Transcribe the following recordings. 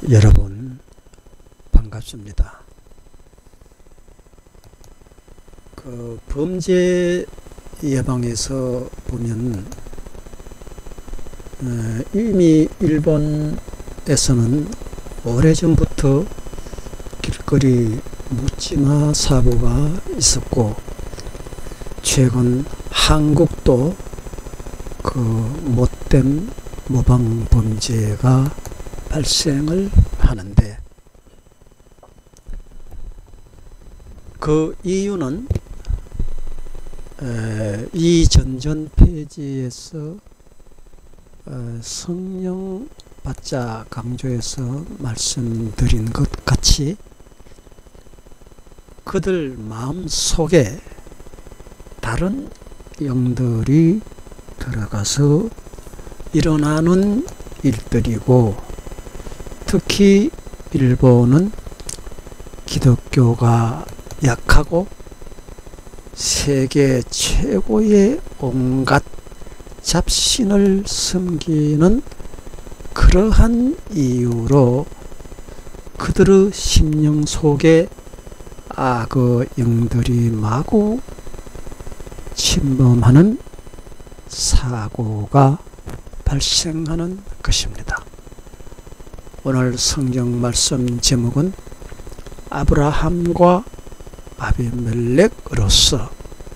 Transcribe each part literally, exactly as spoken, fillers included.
여러분 반갑습니다. 그 범죄 예방에서 보면 어, 이미 일본에서는 오래전부터 길거리 묻지마 사고가 있었고, 최근 한국도 그 못된 모방 범죄가 발생을 하는데, 그 이유는 에, 이 전전 페이지에서 어, 성령 받자 강조해서 말씀드린 것 같이 그들 마음 속에 다른 영들이 들어가서 일어나는 일들이고, 특히 일본은 기독교가 약하고 세계 최고의 온갖 잡신을 섬기는 그러한 이유로 그들의 심령 속에 악의 영들이 마구 침범하는 사고가 발생하는 것입니다. 오늘 성경 말씀 제목은 아브라함과 아비멜렉으로서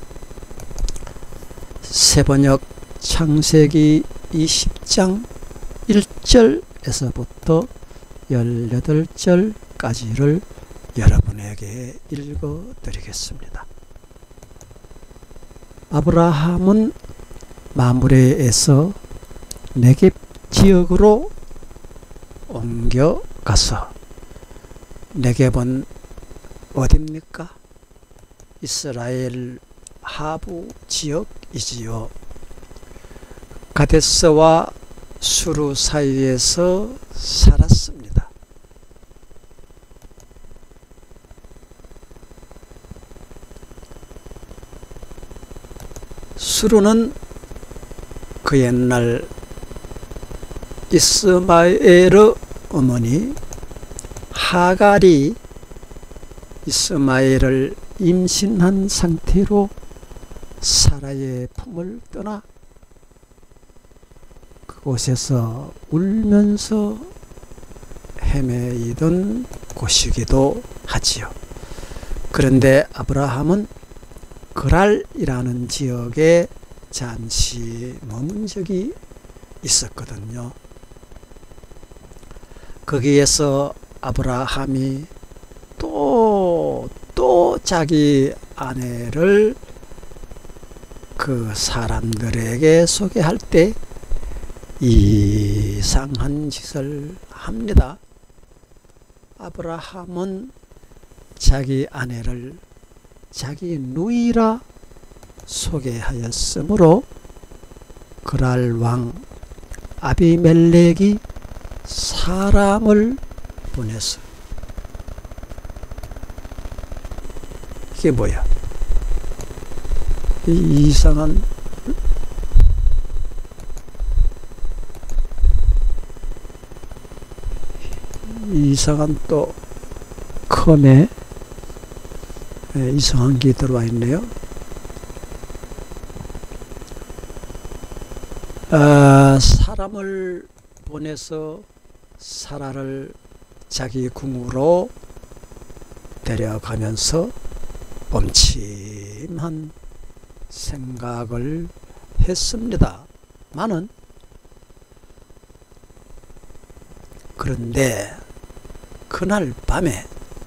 세번역 창세기 이십 장 일 절에서부터 십팔 절까지를 여러분에게 읽어 드리겠습니다. 아브라함은 마므레에서 네겝 지역으로 옮겨가서, 네겝은 어딥니까? 이스라엘 하부 지역이지요. 가데스와 수르 사이에서 살았습니다. 수르는 그 옛날 이스마엘의 어머니 하갈이 이스마엘을 임신한 상태로 사라의 품을 떠나 그곳에서 울면서 헤매이던 곳이기도 하지요. 그런데 아브라함은 그랄이라는 지역에 잠시 머문 적이 있었거든요. 거기에서 아브라함이 또, 또 자기 아내를 그 사람들에게 소개할 때 이상한 짓을 합니다. 아브라함은 자기 아내를 자기 누이라 소개하였으므로 그랄 왕 아비멜렉이 사람을 보내서, 이게 뭐야? 이 이상한 이상한 또 컴에 이상한 게 들어와 있네요. 아, 사람을 보내서 사라를 자기 궁으로 데려가면서 엄침한 생각을 했습니다. 많은 그런데 그날 밤에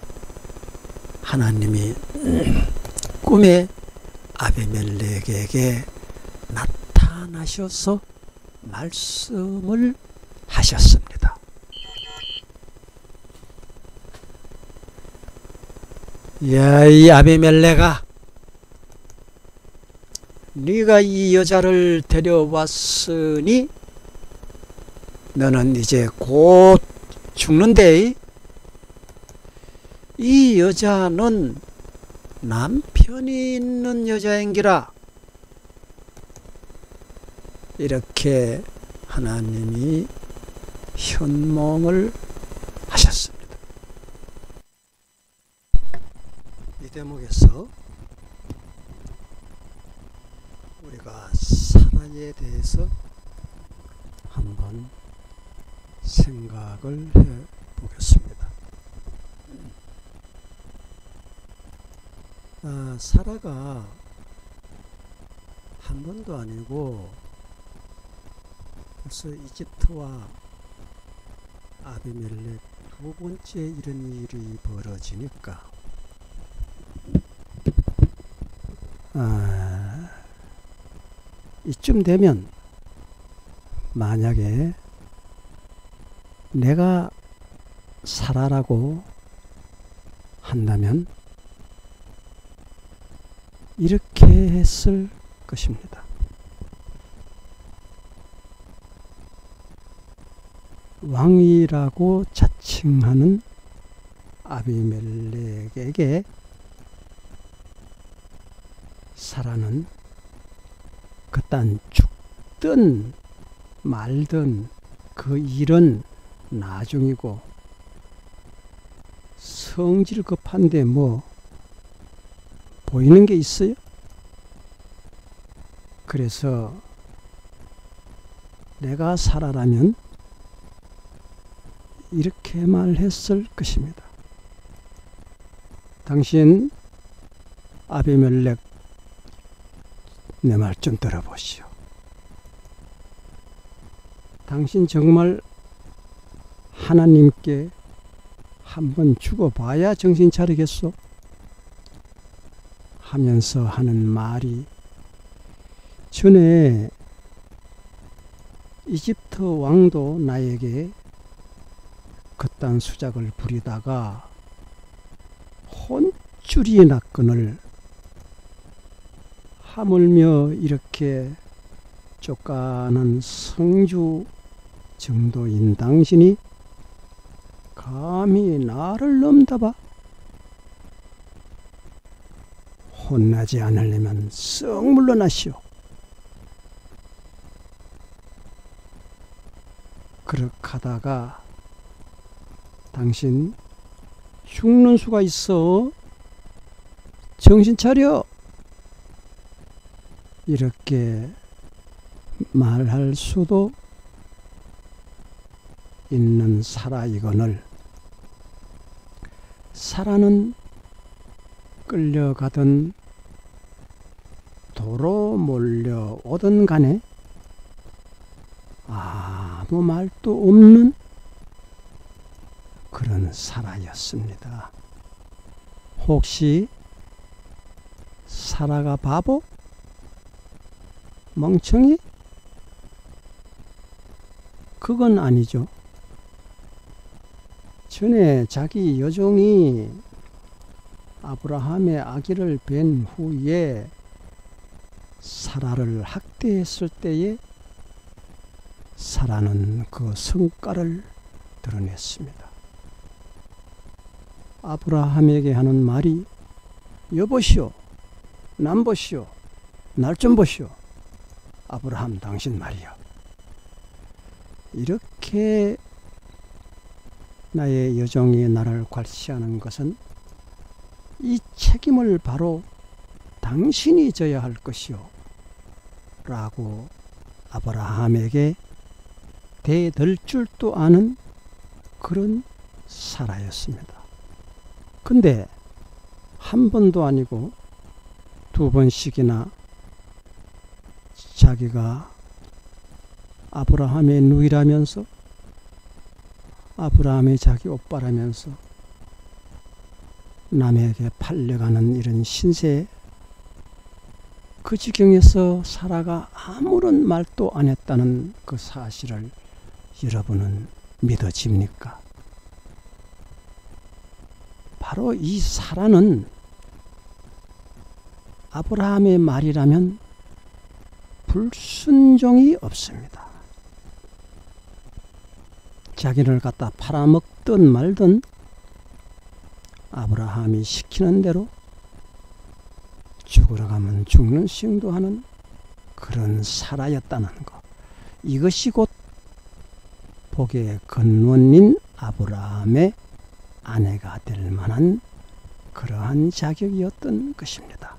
하나님이 꿈에 아비멜렉에게 나타나셔서 말씀을 하셨습니다. 야, 이 아비멜렉아, 네가 이 여자를 데려왔으니 너는 이제 곧 죽는데, 이 여자는 남편이 있는 여자인기라. 이렇게 하나님이 현몽을 대목에서 우리가 사라에 대해서 한번 생각을 해 보겠습니다. 아, 사라가 한 번도 아니고 벌써 이집트와 아비멜렉 두 번째 이런 일이 벌어지니까 아, 이쯤 되면 만약에 내가 사라라고 한다면 이렇게 했을 것입니다. 왕이라고 자칭하는 아비멜렉에게 사라는 그딴 죽든 말든 그 일은 나중이고 성질 급한데 뭐 보이는 게 있어요? 그래서 내가 사라라면 이렇게 말했을 것입니다. 당신 아비멜렉 내 말 좀 들어보시오. 당신 정말 하나님께 한번 죽어봐야 정신 차리겠소? 하면서 하는 말이 전에 이집트 왕도 나에게 그딴 수작을 부리다가 혼쭐이 났거늘 하물며 이렇게 쫓가는 성주 정도인 당신이 감히 나를 넘다봐? 혼나지 않으려면 썩 물러나시오. 그렇게 하다가 당신 죽는 수가 있어. 정신 차려. 이렇게 말할 수도 있는 사라이거늘 사라는 끌려가든 도로 몰려오든 간에 아무 말도 없는 그런 사라였습니다. 혹시 사라가 바보? 멍청이? 그건 아니죠. 전에 자기 여종이 아브라함의 아기를 뵌 후에 사라를 학대했을 때에 사라는 그 성과를 드러냈습니다. 아브라함에게 하는 말이 여보시오, 남 보시오, 날 좀 보시오. 아브라함 당신 말이야. 이렇게 나의 여종이 나를 괄시하는 것은 이 책임을 바로 당신이 져야 할 것이오 라고 아브라함에게 대들 줄도 아는 그런 사라였습니다. 근데 한 번도 아니고 두 번씩이나 자기가 아브라함의 누이라면서 아브라함의 자기 오빠라면서 남에게 팔려가는 이런 신세, 그 지경에서 사라가 아무런 말도 안 했다는 그 사실을 여러분은 믿어집니까? 바로 이 사라는 아브라함의 말이라면 불순종이 없습니다. 자기를 갖다 팔아먹든 말든 아브라함이 시키는 대로 죽으러 가면 죽는 시행도 하는 그런 사라였다는 것. 이것이 곧 복의 근원인 아브라함의 아내가 될 만한 그러한 자격이었던 것입니다.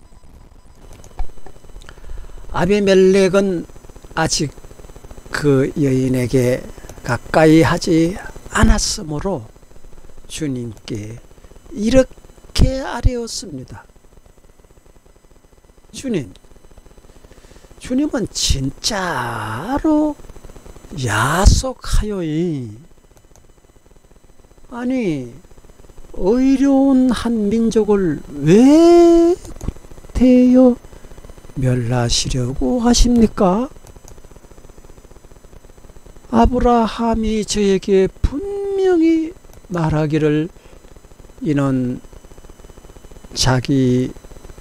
아비멜렉은 아직 그 여인에게 가까이 하지 않았으므로 주님께 이렇게 아뢰었습니다. 주님, 주님은 진짜로 야속하여이 아니 의로운 한 민족을 왜 구태여 멸하시려고 하십니까? 아브라함이 저에게 분명히 말하기를 이는 자기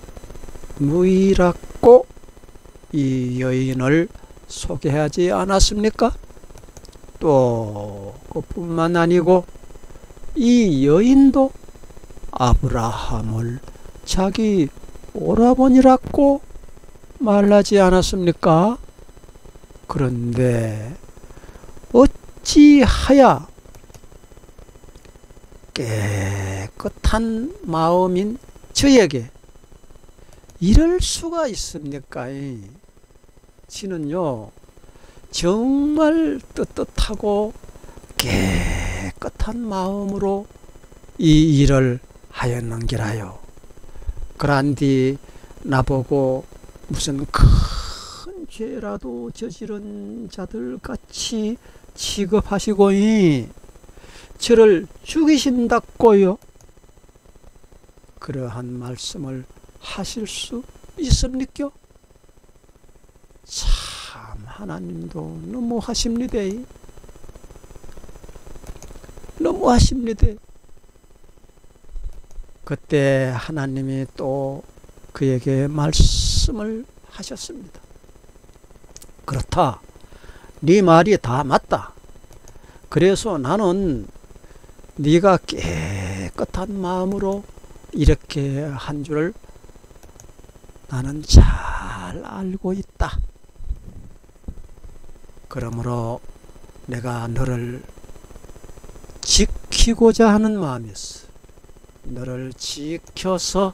무이라고 이 여인을 소개하지 않았습니까? 또 그뿐만 아니고 이 여인도 아브라함을 자기 오라버니라고 말하지 않았습니까? 그런데 어찌하여 깨끗한 마음인 저에게 이럴 수가 있습니까? 지는요 정말 떳떳하고 깨끗한 마음으로 이 일을 하였는기라요. 그란뒤 나보고 무슨 큰 죄라도 저지른 자들 같이 취급하시고 저를 죽이신다고요? 그러한 말씀을 하실 수 있습니까? 참 하나님도 너무하십니다. 너무하십니다. 그때 하나님이 또 그에게 말씀을 하셨습니다. 그렇다. 네 말이 다 맞다. 그래서 나는 네가 깨끗한 마음으로 이렇게 한 줄을 나는 잘 알고 있다. 그러므로 내가 너를 지키고자 하는 마음이었어. 너를 지켜서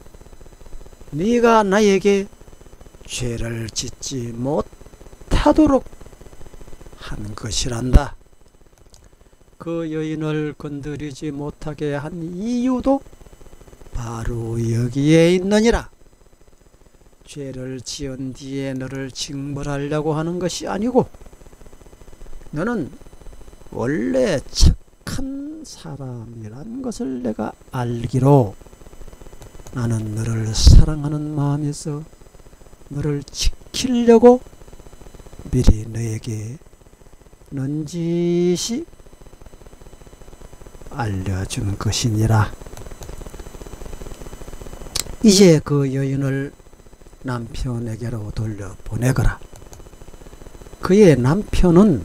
네가 나에게 죄를 짓지 못하도록 한 것이란다. 그 여인을 건드리지 못하게 한 이유도 바로 여기에 있느니라. 죄를 지은 뒤에 너를 징벌하려고 하는 것이 아니고 너는 원래 착한 사람이란 것을 내가 알기로 나는 너를 사랑하는 마음에서 너를 지키려고 미리 너에게 넌지시 알려준 것이니라. 이제 그 여인을 남편에게로 돌려보내거라. 그의 남편은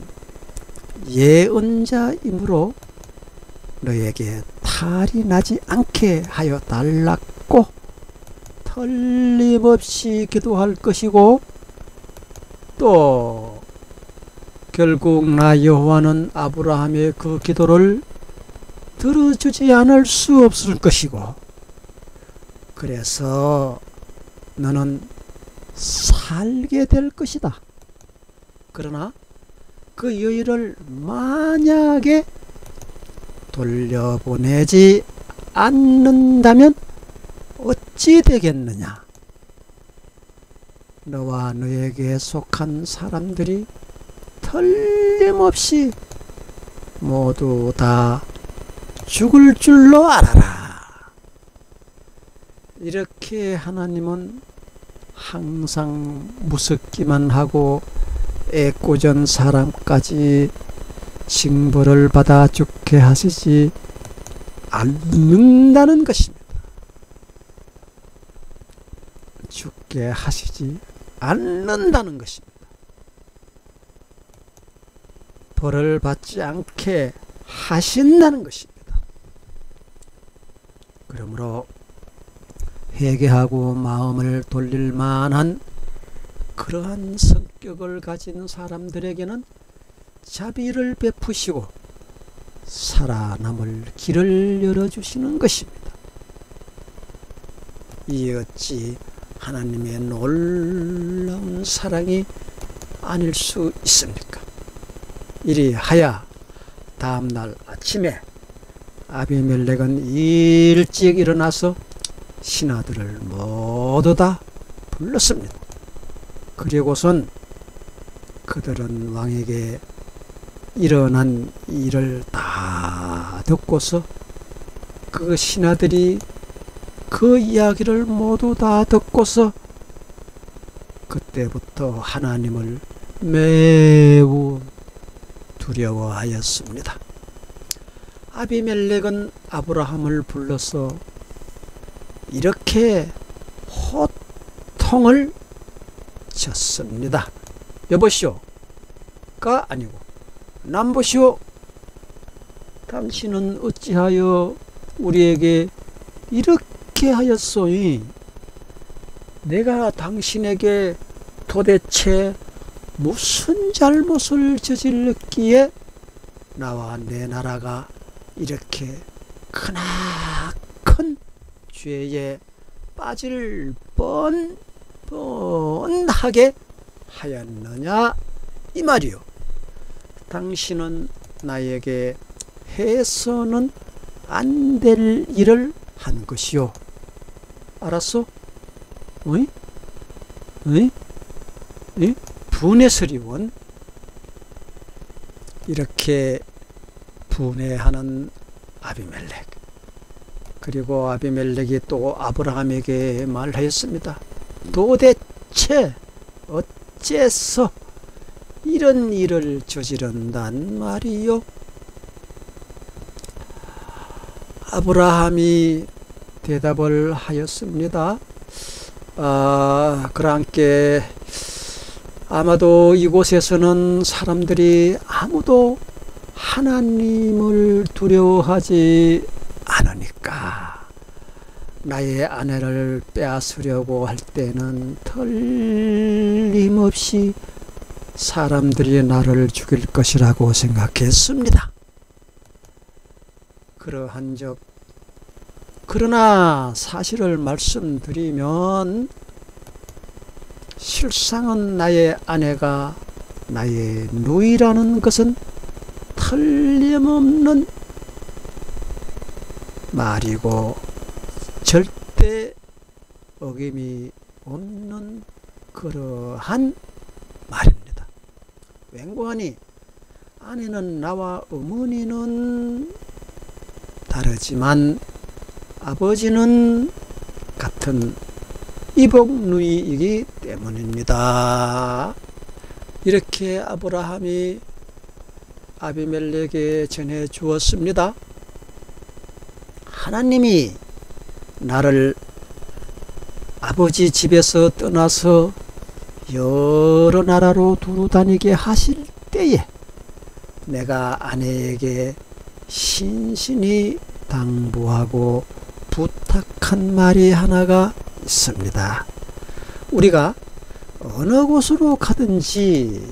예언자이므로 너에게 탈이 나지 않게 하여 달라고 틀림없이 기도할 것이고 또 결국 나 여호와는 아브라함의 그 기도를 들어주지 않을 수 없을 것이고 그래서 너는 살게 될 것이다. 그러나 그 여인을 만약에 돌려보내지 않는다면 어찌 되겠느냐? 너와 너에게 속한 사람들이 틀림없이 모두 다 죽을 줄로 알아라. 이렇게 하나님은 항상 무섭기만 하고 애꿎은 사람까지 징벌을 받아 죽게 하시지 않는다는 것입니다. 죽게 하시지 않는다는 것입니다. 벌을 받지 않게 하신다는 것입니다. 그러므로 회개하고 마음을 돌릴 만한 그러한 성격을 가진 사람들에게는 자비를 베푸시고 살아남을 길을 열어주시는 것입니다. 이 어찌 하나님의 놀라운 사랑이 아닐 수 있습니까? 이리하여 다음날 아침에 아비멜렉은 일찍 일어나서 신하들을 모두 다 불렀습니다. 그리고선 그들은 왕에게 일어난 일을 다 듣고서 그 신하들이 그 이야기를 모두 다 듣고서 그때부터 하나님을 매우 두려워하였습니다. 아비멜렉은 아브라함을 불러서 이렇게 호통을 쳤습니다. 여보시오가 아니고 남보시오, 당신은 어찌하여 우리에게 이렇게 하였소이? 내가 당신에게 도대체 무슨 잘못을 저질렀기에 나와 내 나라가 이렇게 크나큰 죄에 빠질 뻔 뻔하게 하였느냐 이 말이요. 당신은 나에게 해서는 안 될 일을 한 것이요. 알았어? 어이? 어이? 이? 분해스리원. 이렇게 분해하는 아비멜렉. 그리고 아비멜렉이 또 아브라함에게 말하였습니다. 도대체 어째서 이런 일을 저지른단 말이요? 아브라함이 대답을 하였습니다. 아, 그랑께 아마도 이곳에서는 사람들이 아무도 하나님을 두려워하지 않으니까 나의 아내를 빼앗으려고 할 때는 틀림없이 사람들이 나를 죽일 것이라고 생각했습니다. 그러한즉 그러나 사실을 말씀드리면 실상은 나의 아내가 나의 누이라는 것은 틀림없는 말이고 절대 어김이 없는 그러한 말입니다. 웬고하니 아내는 나와 어머니는 다르지만 아버지는 같은 이복누이이기 때문입니다. 이렇게 아브라함이 아비멜렉에게 전해 주었습니다. 하나님이 나를 아버지 집에서 떠나서 여러 나라로 두루 다니게 하실 때에 내가 아내에게 신신히 당부하고 부탁한 말이 하나가 있습니다. 우리가 어느 곳으로 가든지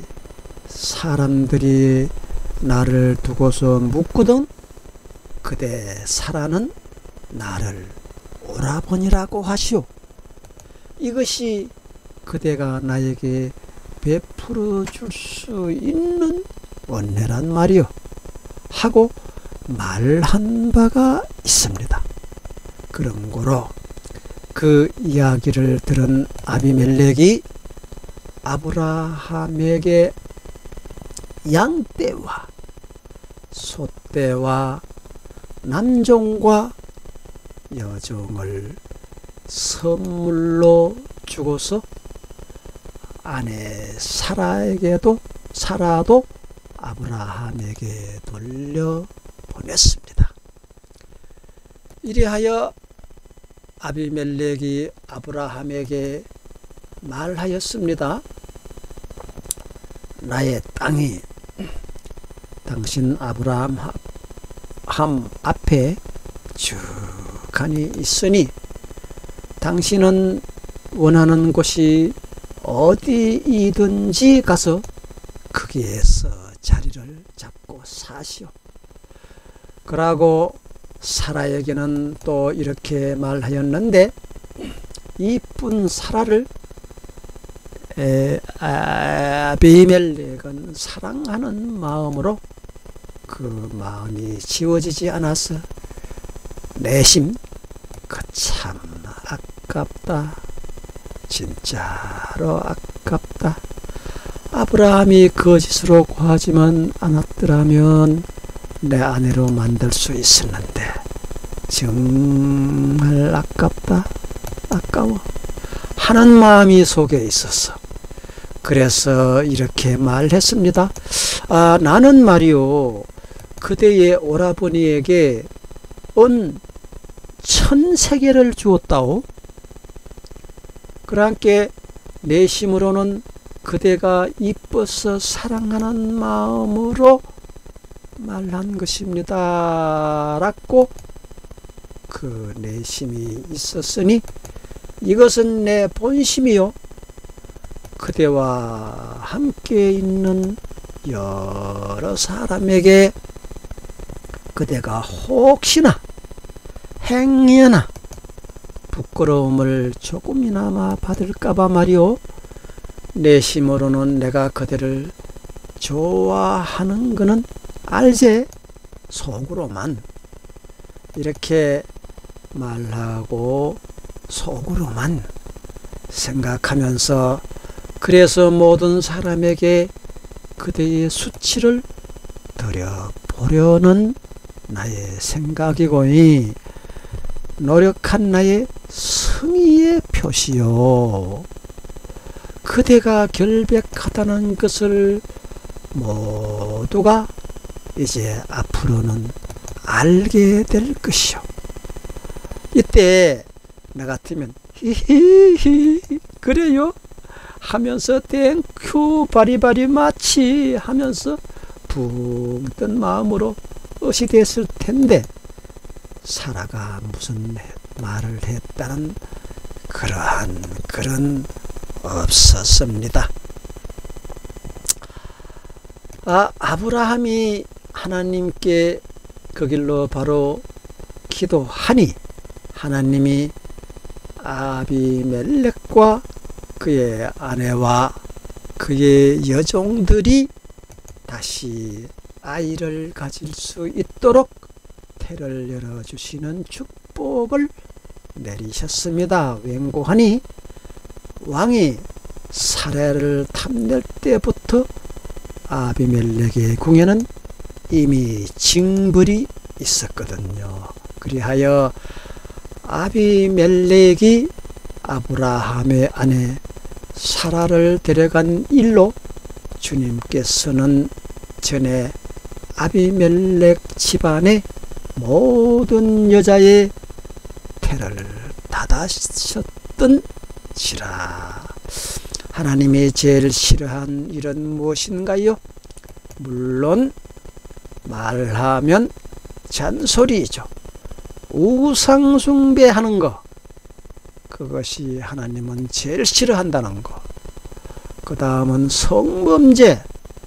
사람들이 나를 두고서 묻거든 그대 살아는 나를 오라버니라고 하시오. 이것이 그대가 나에게 베풀어 줄 수 있는 원내란 말이요 하고 말한 바가 있습니다. 그런 거로 그 이야기를 들은 아비멜렉이 아브라함에게 양떼와 소떼와 남종과 여종을 선물로 주고서 아내 사라에게도 사라도 아브라함에게 돌려보냈습니다. 이리하여 아비멜렉이 아브라함에게 말하였습니다. 나의 땅이 당신 아브라함 앞에 쭉하니 있으니 당신은 원하는 곳이 어디이든지 가서 거기에서 자리를 잡고 사시오. 그러고 사라에게는 또 이렇게 말하였는데 이쁜 사라를 에, 아비멜렉은 사랑하는 마음으로 그 마음이 지워지지 않아서 내심 그 참 아깝다, 진짜로 아깝다. 아브라함이 거짓으로 구하지만 않았더라면 내 아내로 만들 수 있었는데 정말 아깝다, 아까워 하는 마음이 속에 있었어. 그래서 이렇게 말했습니다. 아, 나는 말이요, 그대의 오라버니에게 은 천세계를 주었다오. 그러니까 내심으로는 그대가 이뻐서 사랑하는 마음으로 말한 것입니다 라고 그 내심이 있었으니 이것은 내 본심이요, 그대와 함께 있는 여러 사람에게 그대가 혹시나 행여나 부끄러움을 조금이나마 받을까봐 말이오, 내심으로는 내가 그대를 좋아하는 거는 알제, 속으로만 이렇게 말하고 속으로만 생각하면서 그래서 모든 사람에게 그대의 수치를 드려보려는 나의 생각이고 노력한 나의 성의의 표시요, 그대가 결백하다는 것을 모두가 이제 앞으로는 알게 될 것이요. 이때 나 같으면 히히히 그래요 하면서 땡큐 바리바리 마치 하면서 붕 뜬 마음으로 어시 됐을 텐데 사라가 무슨 말을 했다는 그러한 글은 없었습니다. 아, 아브라함이 하나님께 그 길로 바로 기도하니 하나님이 아비멜렉과 그의 아내와 그의 여종들이 다시 아이를 가질 수 있도록 태를 열어주시는 축복을 내리셨습니다. 웬고하니 왕이 사례를 탐낼 때부터 아비멜렉의 궁에는 이미 징벌이 있었거든요. 그리하여 아비멜렉이 아브라함의 아내 사라를 데려간 일로 주님께서는 전에 아비멜렉 집안의 모든 여자의 태를 닫으셨던 지라. 하나님이 제일 싫어한 일은 무엇인가요? 물론 말하면 잔소리이죠. 우상 숭배하는 거, 그것이 하나님은 제일 싫어한다는 거. 그 다음은 성범죄.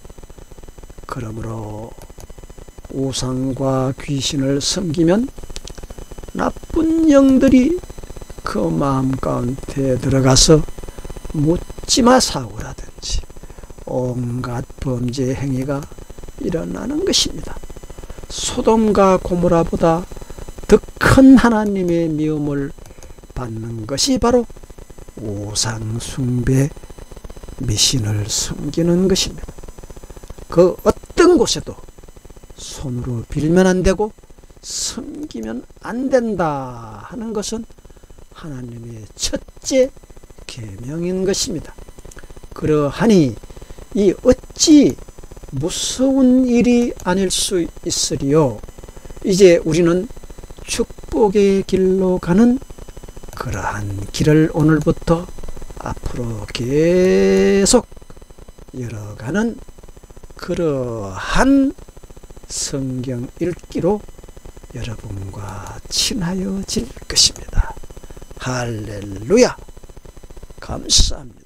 그러므로 우상과 귀신을 섬기면 나쁜 영들이 그 마음 가운데 들어가서 묻지마 사고라든지 온갖 범죄 행위가 일어나는 것입니다. 소돔과 고모라보다 더 큰 하나님의 미움을 받는 것이 바로 우상 숭배, 미신을 섬기는 것입니다. 그 어떤 곳에도 손으로 빌면 안 되고 섬기면 안 된다 하는 것은 하나님의 첫째 계명인 것입니다. 그러하니 이 어찌 무서운 일이 아닐 수 있으리요. 이제 우리는 축복의 길로 가는 그러한 길을 오늘부터 앞으로 계속 열어가는 그러한 성경 읽기로 여러분과 친하여질 것입니다. 할렐루야! 감사합니다.